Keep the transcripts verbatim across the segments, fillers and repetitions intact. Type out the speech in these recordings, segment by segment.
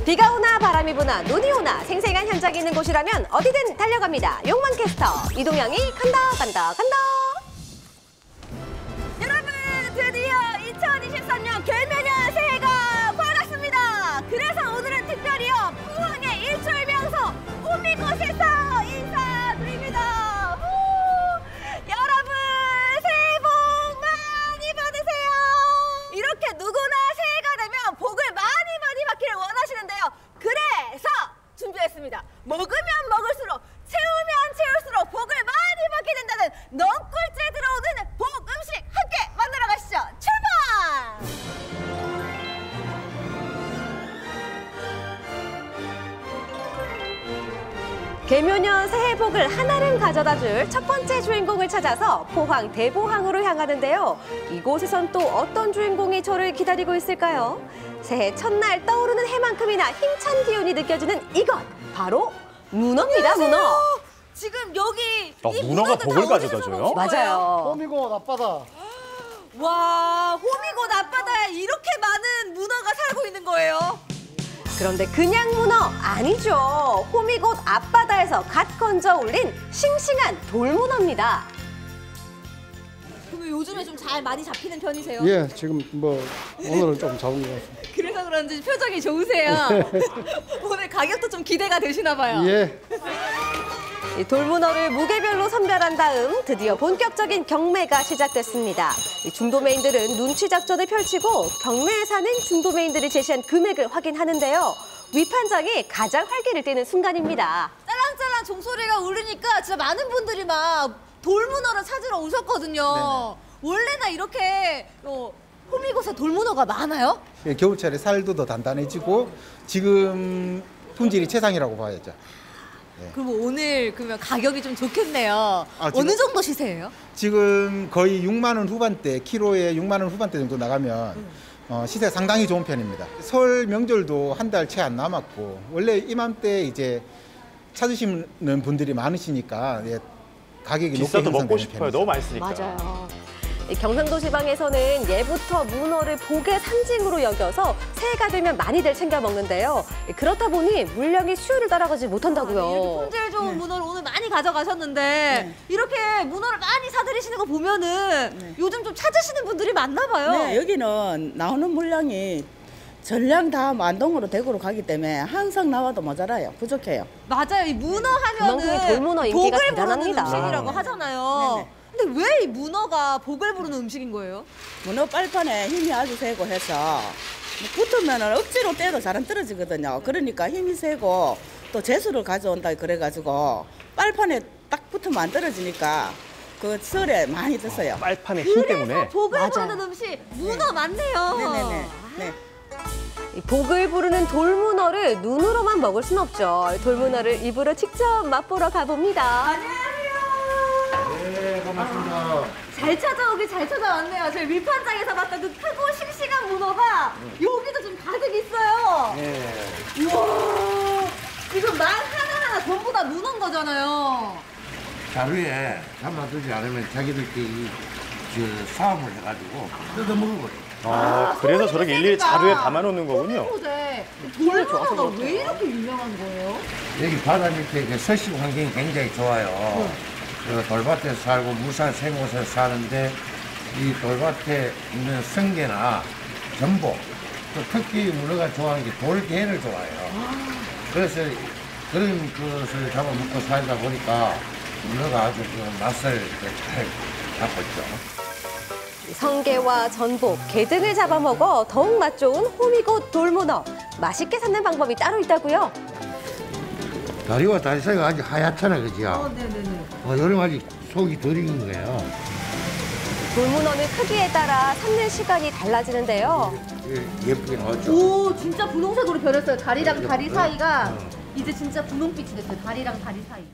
비가 오나 바람이 부나 눈이 오나 생생한 현장이 있는 곳이라면 어디든 달려갑니다. 용만캐스터 이동영이 간다 간다 간다. 여러분, 드디어 이천이십삼 년 개묘년 새해가 밝았습니다. 그래서 오늘은 특별히요 포항의 일출 명소 호미곶에서 인사드립니다. 후! 여러분 새해 복 많이 받으세요. 이렇게 누구나 새해가 되면 복을 많이 많이 받기를 원하시는데요. 그래서 준비했습니다. 먹으면 먹을수록 채우면 채울수록 복을 많이 받게 된다는 넝꿀째 들어오는 복 음식 함께 만나러 가시죠. 출발! 개묘년 새해 복을 하나름 가져다줄 첫 번째 주인공을 찾아서 포항 대보항으로 향하는데요. 이곳에선 또 어떤 주인공이 저를 기다리고 있을까요? 새해 첫날 떠오르는 해만큼이나 힘찬 기운이 느껴지는 이것, 바로 문어입니다. 문어. 지금 여기 어, 이 문어가 문어들 복을 다 어디서 가져다줘요? 먹은 거예요? 맞아요. 호미곶 앞바다. 와, 호미곶 앞바다에 이렇게 많은 문어가 살고 있는 거예요? 그런데 그냥 문어 아니죠. 호미곶 앞바다에서 갓 건져 올린 싱싱한 돌문어입니다. 그럼 요즘에 좀 잘 많이 잡히는 편이세요? 예, 지금 뭐 오늘은 좀 잡은 것 같습니다. 그래서 그런지 표정이 좋으세요. 오늘 가격도 좀 기대가 되시나 봐요. 예. 이 돌문어를 무게별로 선별한 다음 드디어 본격적인 경매가 시작됐습니다. 이 중도매인들은 눈치 작전을 펼치고 경매에 사는 중도매인들이 제시한 금액을 확인하는데요. 위판장이 가장 활기를 띠는 순간입니다. 짤랑짤랑 종소리가 울리니까 진짜 많은 분들이 막 돌문어를 찾으러 오셨거든요. 네네. 원래나 이렇게 어, 호미곶에 돌문어가 많아요? 예, 겨울철에 살도 더 단단해지고 지금 품질이 최상이라고 봐야죠. 그럼 오늘 그러면 가격이 좀 좋겠네요. 아, 지금- 어느 정도 시세예요? 지금 거의 육만 원 후반대, 키로에 육만 원 후반대 정도 나가면 어, 시세가 상당히 좋은 편입니다. 설 명절도 한 달 채 안 남았고 원래 이맘때 이제 찾으시는 분들이 많으시니까 예, 가격이 높게 비싸도 먹고 형성되는 싶어요. 편이죠. 너무 맛있으니까. 맞아요. 이 경상도 지방에서는 예부터 문어를 복의 상징으로 여겨서 새해가 되면 많이들 챙겨 먹는데요. 그렇다 보니 물량이 수요를 따라가지 못한다고요. 이렇게 품질 좋은 문어를 오늘 많이 가져가셨는데 이렇게 문어를 많이 사들이시는 거 보면은 요즘 좀 찾으시는 분들이 많나 봐요. 네, 여기는 나오는 물량이 전량 다 만동으로 대구로 가기 때문에 항상 나와도 모자라요. 부족해요. 맞아요. 이 문어 그만큼 하면은 이 돌문어 인기가 복을 대단합니다. 부르는 음식이라고 아. 하잖아요. 네네. 근데 왜 이 문어가 복을 부르는 음식인 거예요? 문어 빨판에 힘이 아주 세고 해서 붙으면 억지로 떼도 잘 안 떨어지거든요. 그러니까 힘이 세고 또 재수를 가져온다 그래가지고 빨판에 딱 붙으면 안 떨어지니까 그 설에 많이 드세요. 빨판의 힘 때문에. 복을 맞아요. 부르는 음식 문어 맞네요. 네네네. 네. 이 복을 부르는 돌문어를 눈으로만 먹을 순 없죠. 돌문어를 입으로 직접 맛보러 가봅니다. 안녕하세요. 네, 고맙습니다. 잘 찾아오길 잘 찾아왔네요. 저희 밀판장에서 봤던 그 크고 싱싱한 문어가 여기도 좀 가득 있어요. 네. 우와, 지금 말 하나하나 전부 다 문어인 거잖아요. 자루에 담아두지 않으면 자기들끼리 저 싸움을 해가지고 뜯어먹은 거예요. 아, 그래서 저렇게 일일이 자루에 담아놓는 거군요. 호미곶에 돌문어가 왜 이렇게 유명한 거예요? 여기 바다 밑에 그 서식 환경이 굉장히 좋아요. 그리고 돌밭에 살고 무산 생곳에 사는데 이 돌밭에 있는 성게나 전복 또 특히 문어가 좋아하는 게 돌게를 좋아해요. 그래서 그런 것을 잡아먹고 살다 보니까 문어가 아주 그 맛을 잘 잡고 있죠. 성게와 전복, 게 등을 잡아먹어 더욱 맛 좋은 호미곶 돌문어. 맛있게 삶는 방법이 따로 있다고요. 다리와 다리 사이가 아주 하얗잖아, 그죠? 어, 네네네. 어, 여름 아직 속이 덜 익은 거예요. 돌문어는 크기에 따라 삶는 시간이 달라지는데요. 예, 예쁘게 나왔죠. 오, 진짜 분홍색으로 변했어요. 다리랑 다리 사이가 이제 진짜 분홍빛이 됐어요. 다리랑 다리 사이.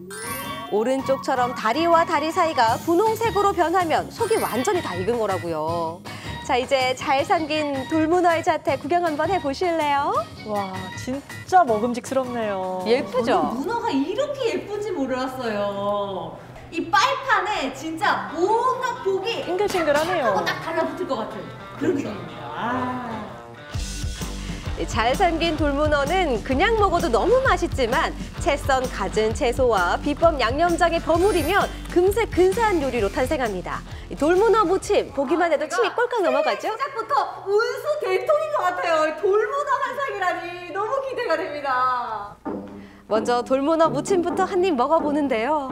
오른쪽처럼 다리와 다리 사이가 분홍색으로 변하면 속이 완전히 다 익은 거라고요. 자, 이제 잘 삼긴 돌문어의 자태 구경 한번 해보실래요? 와, 진짜 먹음직스럽네요. 예쁘죠? 저는 문어가 이렇게 예쁜지 몰랐어요. 이 빨판에 진짜 온갖 복이 싱글싱글하네요. 하고 딱 달라붙을 것 같아요. 그런 느낌입니다. 아. 잘 삶긴 돌문어는 그냥 먹어도 너무 맛있지만 채 썬 갖은 채소와 비법 양념장에 버무리면 금세 근사한 요리로 탄생합니다. 이 돌문어 무침 보기만 해도 침이 꼴깍 넘어가죠? 시작부터 운수 대통인 것 같아요. 돌문어 한상이라니 너무 기대가 됩니다. 먼저 돌문어 무침부터 한 입 먹어보는데요.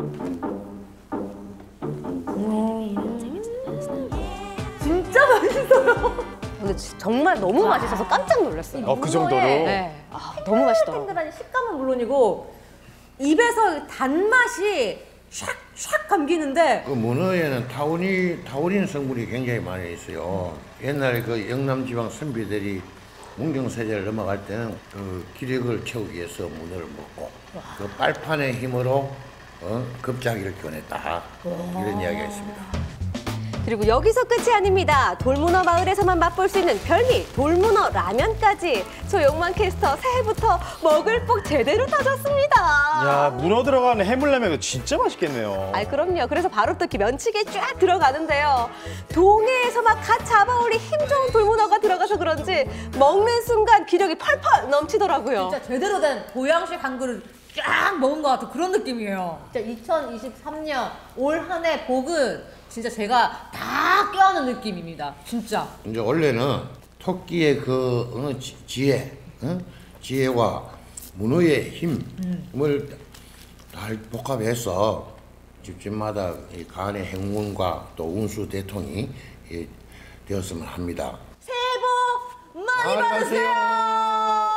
진짜 맛있어요. 근데 정말 너무 맛있어서 깜짝 놀랐어요. 어, 그 정도로? 네. 아, 너무 맛있더라고요. 탱글한 식감은 물론이고 입에서 단맛이 샥샥 감기는데 그 문어에는 타우린, 타우린 성분이 굉장히 많이 있어요. 옛날에 그 영남지방 선비들이 문경세제를 넘어갈 때는 그 기력을 채우기 위해서 문어를 먹고 그 빨판의 힘으로 어, 급작이를 겨냈다. 이런 이야기가 있습니다. 그리고 여기서 끝이 아닙니다. 돌문어 마을에서만 맛볼 수 있는 별미 돌문어 라면까지. 조용만 캐스터 새해부터 먹을 복 제대로 터졌습니다. 야, 문어 들어가는 해물라면도 진짜 맛있겠네요. 아, 그럼요. 그래서 바로 뜯기 면치기에 쫙 들어가는데요. 동해에서 막 갓 잡아올린 힘 좋은 돌문어가 들어가서 그런지 먹는 순간 기력이 펄펄 넘치더라고요. 진짜 제대로 된 보양식 한 그릇 쫙 먹은 것 같은 그런 느낌이에요. 진짜 이천이십삼 년 올 한 해 복은 진짜 제가 다 껴안은 느낌입니다. 진짜. 이제 원래는 토끼의 그 어, 지- 지혜, 어? 지혜와 문어의 힘을 잘 복합해서 집집마다 이 간의 행운과 또 운수 대통이 예, 되었으면 합니다. 새해 복 많이 받으세요.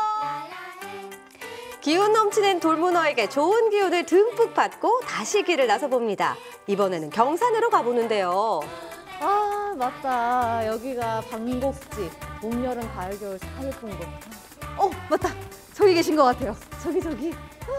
기운 넘치는 돌문어에게 좋은 기운을 듬뿍 받고 다시 길을 나서봅니다. 이번에는 경산으로 가보는데요. 아 맞다. 여기가 방곡지. 봄, 여름, 가을, 겨울 사일풍 곳. 어 맞다. 저기 계신 것 같아요. 저기 저기.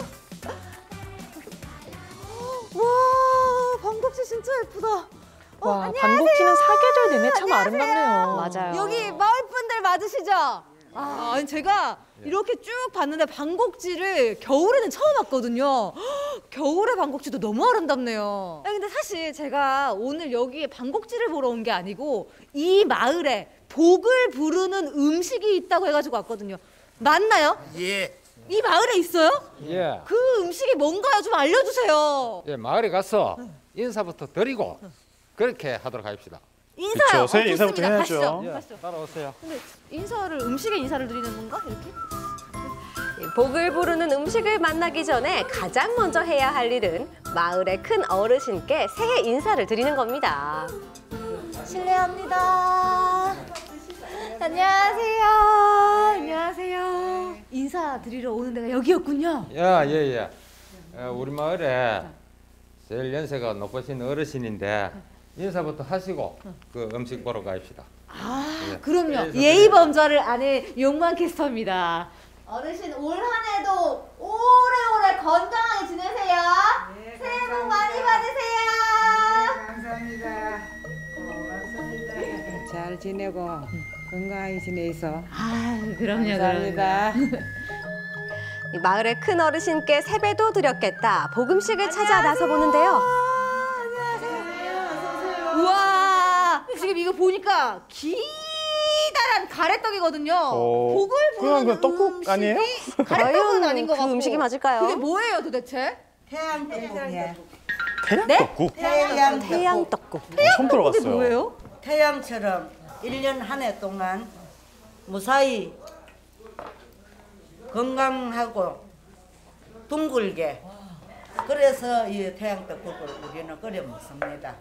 와 방곡지 진짜 예쁘다. 어, 와, 안녕하세요. 방곡지는 사계절 내내 참 안녕하세요. 아름답네요. 맞아요. 여기 마을 분들 맞으시죠? 아, 아니 제가 이렇게 쭉 봤는데 방곡지를 겨울에는 처음 왔거든요. 헉, 겨울의 방곡지도 너무 아름답네요. 아니, 근데 사실 제가 오늘 여기에 방곡지를 보러 온 게 아니고 이 마을에 복을 부르는 음식이 있다고 해가지고 왔거든요. 맞나요? 예, 이 마을에 있어요? 예, 그 음식이 뭔가요? 좀 알려주세요. 예, 마을에 가서 인사부터 드리고 그렇게 하도록 하십시다. 인사요. 그쵸, 새해 어, 인사부터 좋습니다. 해야죠. 가시죠. 예, 가시죠. 따라오세요. 근데 인사를 음식에 인사를 드리는 건가 이렇게? 복을 부르는 음식을 만나기 전에 가장 먼저 해야 할 일은 마을의 큰 어르신께 새해 인사를 드리는 겁니다. 실례합니다. 안녕하세요. 안녕하세요. 인사 드리러 오는 데가 여기였군요. 예, 예, 예. 어, 우리 마을에 제일 연세가 높으신 어르신인데 인사부터 하시고 그 음식 보러 가십시다. 아, 예. 그럼요. 그래서 예의 범절을 아는 용만 캐스터입니다. 어르신 올 한 해도 오래오래 건강하게 지내세요. 새해 복 많이 받으세요. 감사합니다. 고맙습니다. 잘 지내고 건강하게 지내서 아, 그럼요. 감사합니다. 이 마을의 큰 어르신께 세배도 드렸겠다. 복음식을 찾아 나서보는데요. 우와, 지금 이거 보니까 기다란 가래떡이거든요. 어, 복을 그냥 부르는 그 떡국 음식이 아니에요? 가래떡은 과연 아닌 것 그 같고. 음식이 맞을까요? 그게 뭐예요, 도대체? 태양떡국이야. 태양떡국? 태양 태양떡국. 처음 그게 들어봤어요. 뭐예요? 태양처럼 일 년 한 해 동안 무사히 건강하고 둥글게 그래서 이 태양떡국을 우리는 끓여 먹습니다.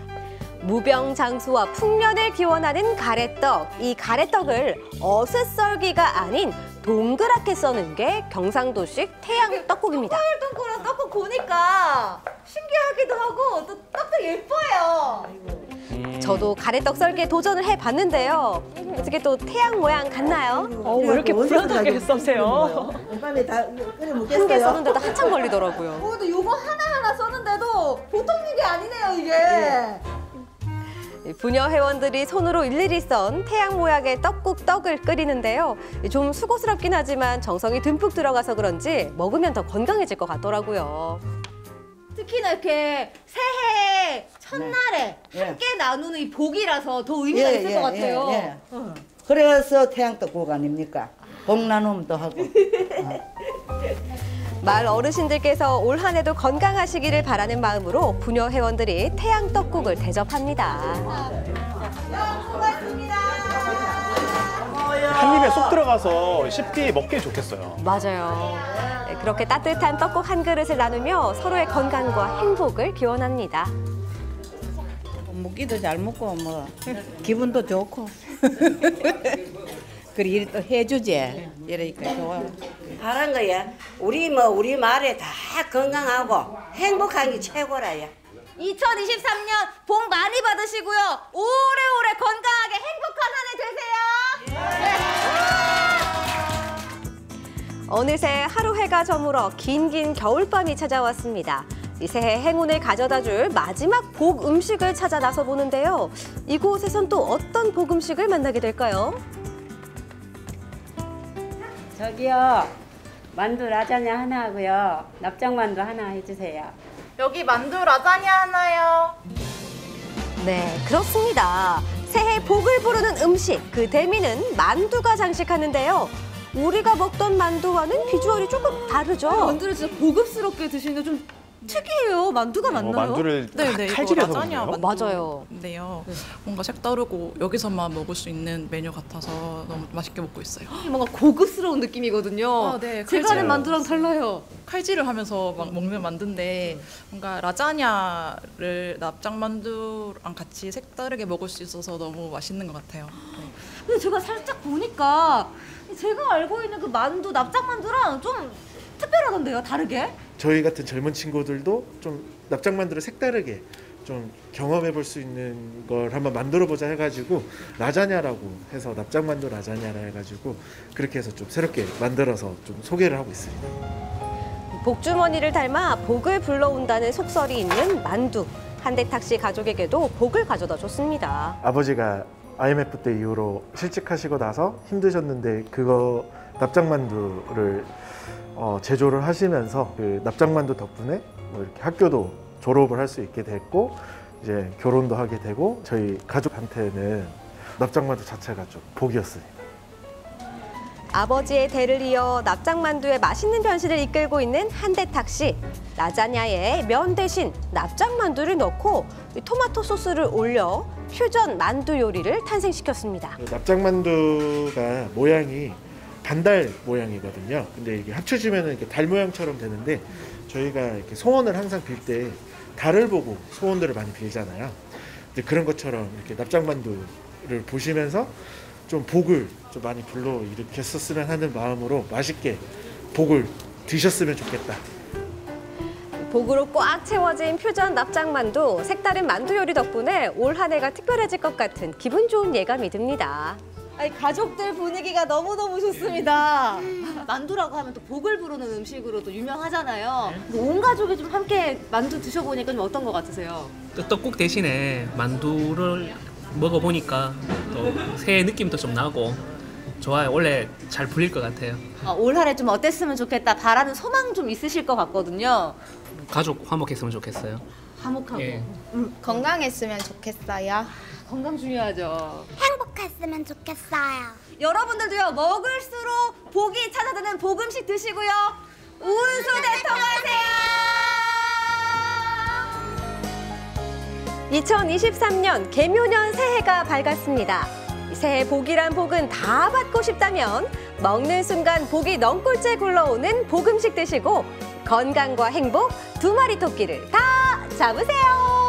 무병장수와 풍년을 기원하는 가래떡. 이 가래떡을 어슷썰기가 아닌 동그랗게 써는 게 경상도식 태양떡국입니다. 동그란 떡국 보니까 신기하기도 하고 또 떡도 예뻐요. 저도 가래떡 썰기에 도전을 해봤는데요. 어떻게 또 태양 모양 같나요? 어, 왜 이렇게 불안하게 써세요? 밤에 다 끓여 한 개 써는데도 한참 걸리더라고요. 어, 근데 요거 하나하나 썼는데도 보통 일이 아니네요, 이게. 부녀 회원들이 손으로 일일이 썬 태양 모양의 떡국 떡을 끓이는데요. 좀 수고스럽긴 하지만 정성이 듬뿍 들어가서 그런지 먹으면 더 건강해질 것 같더라고요. 특히나 이렇게 새해 첫날에 네. 함께 나누는 이 복이라서 더 의미가 있을 것 같아요. 예. 그래서 태양떡국 아닙니까? 복 나눔도 하고. 마을 어르신들께서 올 한 해도 건강하시기를 바라는 마음으로 부녀 회원들이 태양 떡국을 대접합니다. 한 입에 쏙 들어가서 쉽게 먹기 좋겠어요. 맞아요. 네, 그렇게 따뜻한 떡국 한 그릇을 나누며 서로의 건강과 행복을 기원합니다. 먹기도 잘 먹고 뭐 기분도 좋고. 그리 또 해주지. 이러니까 좋아. 바란 거야. 우리 뭐 우리 마을에 다 건강하고 행복한 게 최고라야. 이천이십삼 년 복 많이 받으시고요. 오래오래 건강하게 행복한 한 해 되세요. 어느새 하루 해가 저물어 긴긴 겨울밤이 찾아왔습니다. 이 새해 행운을 가져다줄 마지막 복 음식을 찾아 나서 보는데요. 이곳에선 또 어떤 복 음식을 만나게 될까요? 저기요, 만두 라자냐 하나 하고요. 납작만두 하나 해주세요. 여기 만두 라자냐 하나요. 네, 그렇습니다. 새해 복을 부르는 음식, 그 대미는 만두가 장식하는데요. 우리가 먹던 만두와는 비주얼이 조금 다르죠? 만두를 진짜 고급스럽게 드시는데 좀 특이해요. 만두가 맞나요? 만두를 네네, 칼질해서 이거 라자냐 먹나요? 맞아요. 만두인데요. 뭔가 색다르고 여기서만 먹을 수 있는 메뉴 같아서 너무 맛있게 먹고 있어요. 뭔가 고급스러운 느낌이거든요. 아, 네, 제가 칼질. 아는 만두랑 달라요. 칼질을 하면서 막 먹는 만두인데 뭔가 라자냐를 납작만두랑 같이 색다르게 먹을 수 있어서 너무 맛있는 것 같아요. 네. 근데 제가 살짝 보니까 제가 알고 있는 그 만두, 납작만두랑 좀 특별하던데요, 다르게? 저희 같은 젊은 친구들도 좀 납작만두를 색다르게 좀 경험해 볼 수 있는 걸 한번 만들어 보자 해가지고 라자냐라고 해서 납작만두 라자냐라 해가지고 그렇게 해서 좀 새롭게 만들어서 좀 소개를 하고 있습니다. 복주머니를 닮아 복을 불러온다는 속설이 있는 만두. 한대탁 씨 가족에게도 복을 가져다 줬습니다. 아버지가 아이엠에프 때 이후로 실직하시고 나서 힘드셨는데 그거 납작만두를 어, 제조를 하시면서 그 납작만두 덕분에 뭐 이렇게 학교도 졸업을 할 수 있게 됐고 이제 결혼도 하게 되고 저희 가족한테는 납작만두 자체가 좀 복이었습니다. 아버지의 대를 이어 납작만두의 맛있는 변신을 이끌고 있는 한대탁 씨. 라자냐에 면 대신 납작만두를 넣고 토마토 소스를 올려 퓨전 만두 요리를 탄생시켰습니다. 납작만두가 모양이 반달 모양이거든요. 근데 이게 합쳐지면 이렇게 달 모양처럼 되는데 저희가 이렇게 소원을 항상 빌 때 달을 보고 소원들을 많이 빌잖아요. 근데 그런 것처럼 이렇게 납작만두를 보시면서 좀 복을 좀 많이 불러 일으켰었으면 하는 마음으로 맛있게 복을 드셨으면 좋겠다. 복으로 꽉 채워진 퓨전 납작만두, 색다른 만두 요리 덕분에 올 한 해가 특별해질 것 같은 기분 좋은 예감이 듭니다. 아니, 가족들 분위기가 너무너무 좋습니다. 만두라고 하면 또 복을 부르는 음식으로도 유명하잖아요. 온 가족이 좀 함께 만두 드셔보니까 좀 어떤 것 같으세요? 또 떡국 대신에 만두를 먹어보니까 또 새해 느낌도 좀 나고 좋아요. 원래 잘 불릴 것 같아요. 아, 올 한 해 좀 어땠으면 좋겠다, 바라는 소망 좀 있으실 것 같거든요. 가족 화목했으면 좋겠어요. 화목하고. 예. 음. 건강했으면 좋겠어요. 건강 중요하죠. 행복했으면 좋겠어요. 여러분들도요, 먹을수록 복이 찾아드는 복음식 드시고요. 운수대통하세요. 이천이십삼 년 개묘년 새해가 밝았습니다. 새해 복이란 복은 다 받고 싶다면 먹는 순간 복이 넝굴째 굴러오는 복음식 드시고 건강과 행복 두 마리 토끼를 다 잡으세요.